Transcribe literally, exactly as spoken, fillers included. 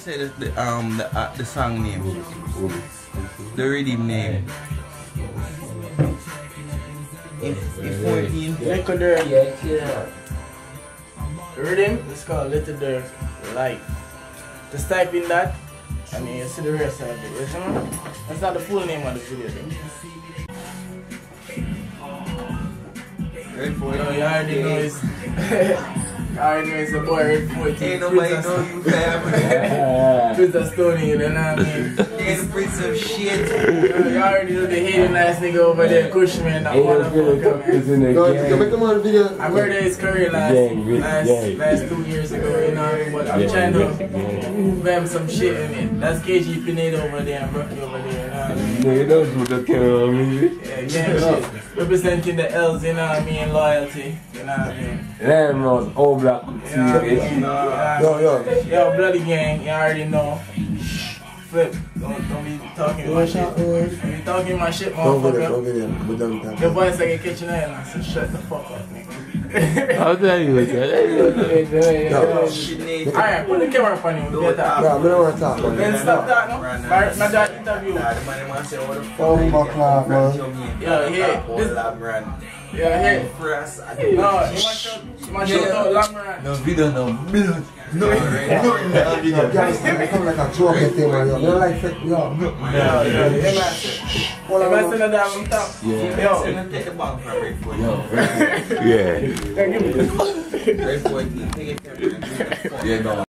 say the, the um the uh, the song name, the rhythm name. If if fourteen. Little Dirk. Yeah, yeah. The rhythm is called Little Dirk Life. Just type in that, and then you see the rest of it. You know? That's not the full name of the video. red fourteen. No, you already know it's. I already know it's a boy red fourteen. Ain't nobody know you, fam. Prince of Stony, you know what I mean? Ain't the prince of shit. You already know the hating ass nigga over there, Cushman, that motherfucker, man. I murdered his career last, last, last two years ago, you know what I mean? But I'm trying to bam some shit in it. That's K G Pineda over there and Brookie over there, you know what I mean? Yeah, that's what the camera means. Yeah, gang shit. Representing the L's, you know what I mean? Loyalty, you know what I mean? Damn, was all black. You know what I mean? Yo, yo. Yo, bloody gang, you already know. Flip, don't, don't be talking my shit. Don't be talking my shit, motherfucker. Your voice like a kitchen island, so shut the fuck up, nigga. I'll tell you what that Alright, put the camera up on you. We'll talk. No, I don't want to talk. Then stop that, no? My, my dad interview. Oh my God, man. Yo, here. This, yeah, here. No, you must show, you must show out Lamran. No video, no million. No, no, Yo, guys, it become like a joke thing, man. You don't like it, yo. Yeah, yeah, yeah, man. Hold on, man. Send that on top. Yeah. Yo. Take the ball from red fourteen. Yeah. Give me this. red fourteen, take it. Yeah, no.